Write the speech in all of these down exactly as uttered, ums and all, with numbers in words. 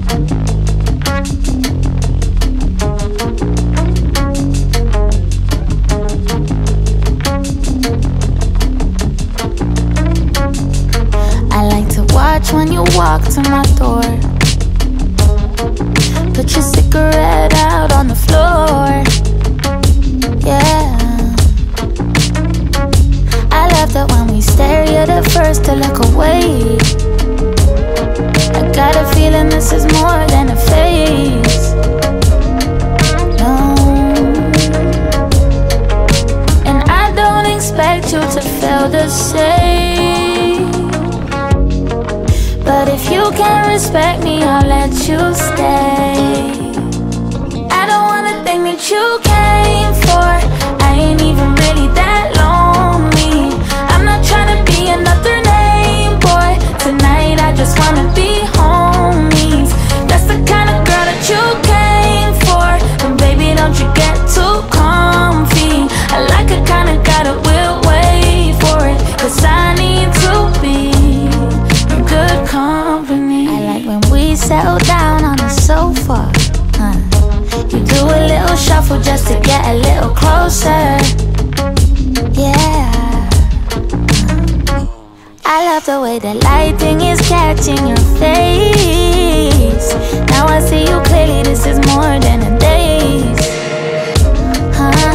When you walk to my door, put your cigarette out on the floor. Yeah, I love that when we stare, you're the first to look away. I got a feeling this is more than a phase. No, and I don't expect you to feel the same. But if you can't respect me, I'll let you stay. I don't want a thing that you came for. I ain't even really that lonely. I'm not trying to be another name boy. Tonight I just wanna be homies. That's the kind of girl that you came for. And baby, don't you get too comfy. I like a kind of guy that will wait for it, cause I need to be good company. I like when we settle down on the sofa, huh? You do a little shuffle just to get a little closer. Yeah, I love the way the lighting is catching your face. Now I see you clearly, this is more than a daze, huh?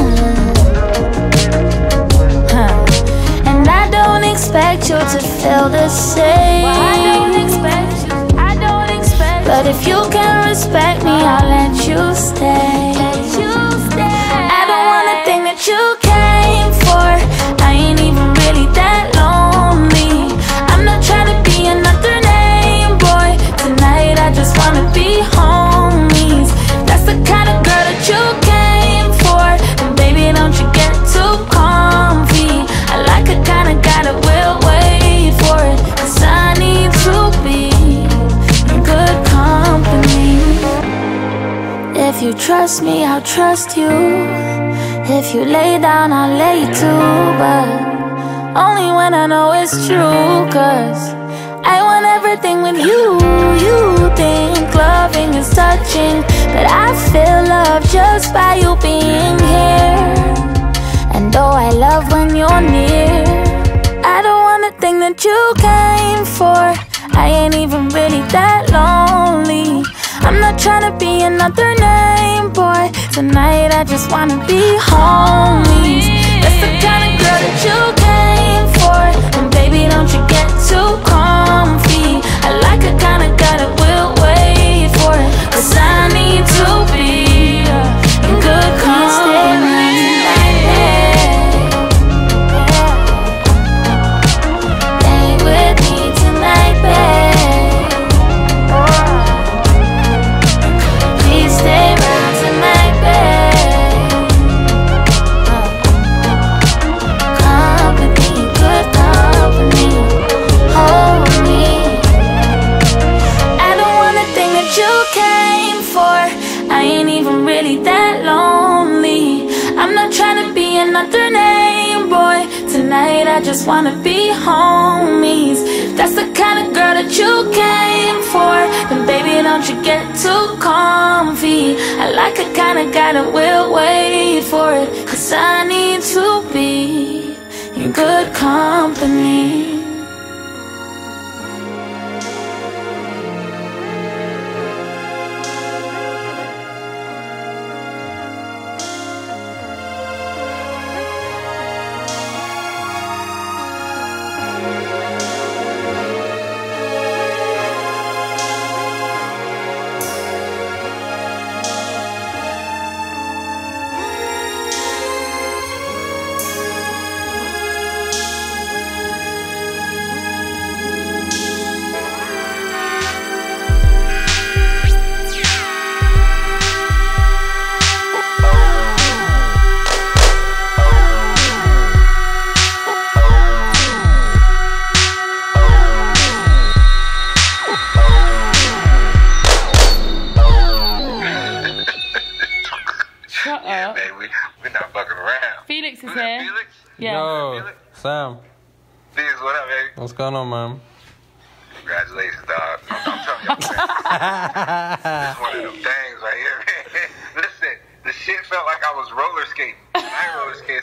Huh. And I don't expect you to feel the same. Well, I don't expect you, I don't expect But if you can't respect me, I'll let you stay. Let you stay. I don't want a thing that you came for. I ain't even really that lonely. I'm not trying to be another name boy. Tonight I just wanna be homies. That's the kind of girl that you came for. And baby, don't you get too comfy. I like a kind of guy that will wait for it, cause I need to be in good company. If you trust me, I'll trust you. If you lay down, I'll lay too. But only when I know it's true, cause I want everything with you. You think loving is touching, but I feel love just by you being here. And though I love when you're near, I don't want a thing that you came for. I ain't even really that lonely. I'm not trying to be another name boy. Tonight I just wanna be homies. That's the kind of girl that you came for. And baby, don't you get too comfy. I like a kind of guy that will wait for it, cause I need to be in good company. Another name boy. Tonight I just wanna be homies. If that's the kind of girl that you came for, then baby, don't you get too comfy. I like a kind of guy that will wait for it, cause I need to be in good company. Felix is here. Felix? Yeah. Yo, Sam. Felix, what up, baby? What's going on, man? Congratulations, dog. I'm, I'm telling you, it's one of them things right here, man. Listen, the shit felt like I was roller skating. I ain't roller skating.